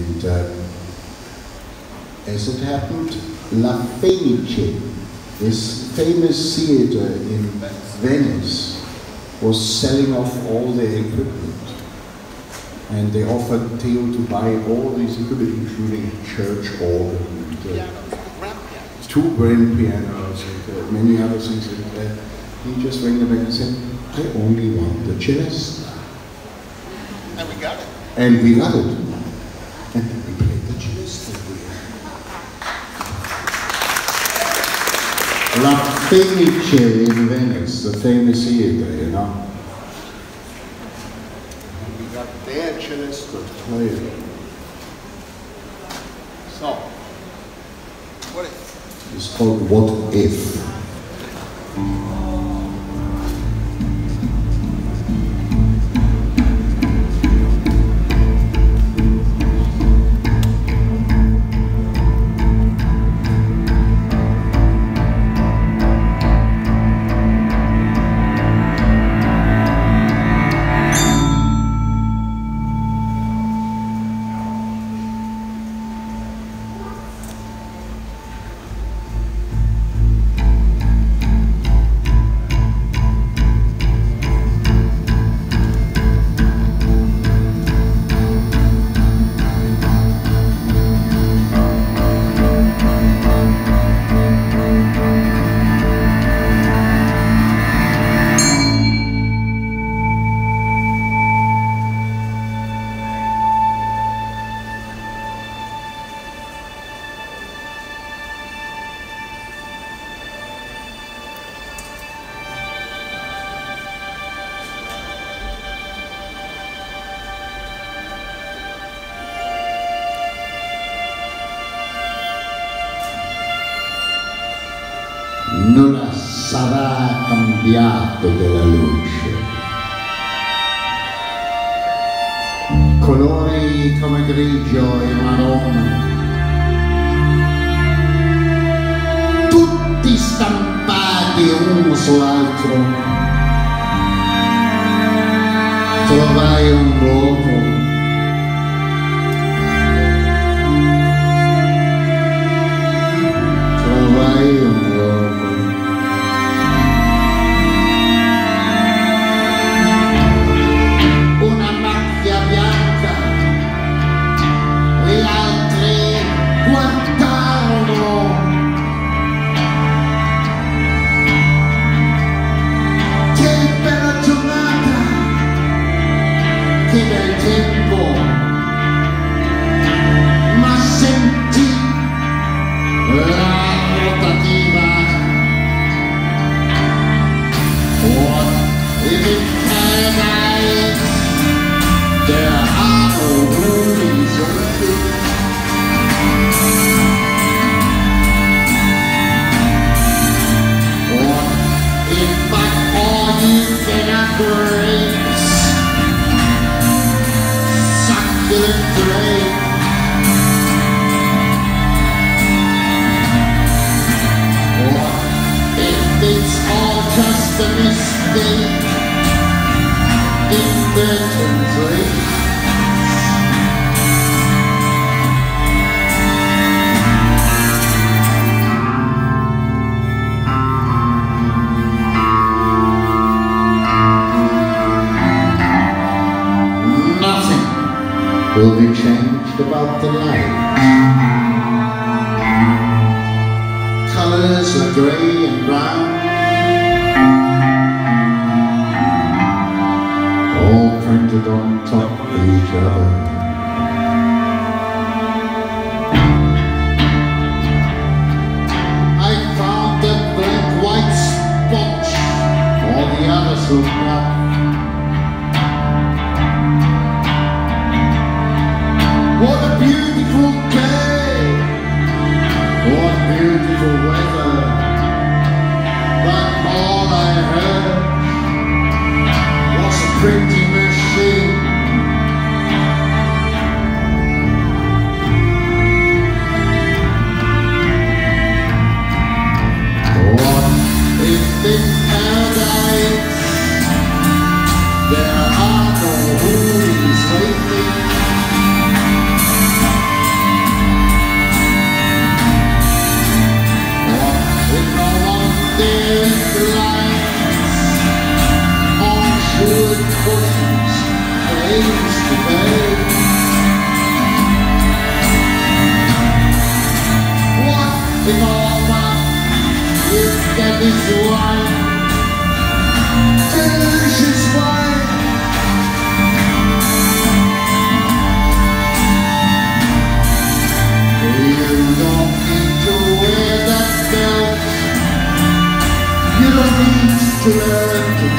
And as it happened, La Fenice, this famous theater in Venice, was selling off all their equipment. And they offered Theo to buy all these equipment, including a church organ, and, two grand pianos, and many other things. And he just rang the bell and said, I only want the celesta. And we got it. And we got it. And then we played the celesta. La Fenice in Venice, the famous theater, you know. We got their celesta to play it. So, what is it? It's called What If. Non sarà cambiato della luce, colori come grigio e marrone, tutti stampati uno sull'altro. Trovai un luogo just a mistake inadvertently. Nothing will be changed about the light. Colors are grey and brown, all printed on top of each other. I found that black white spot, all the others looked up. What a beautiful day! What beautiful weather! But all I heard was a printing machine. What if in paradise there are no hoolies waiting? learn to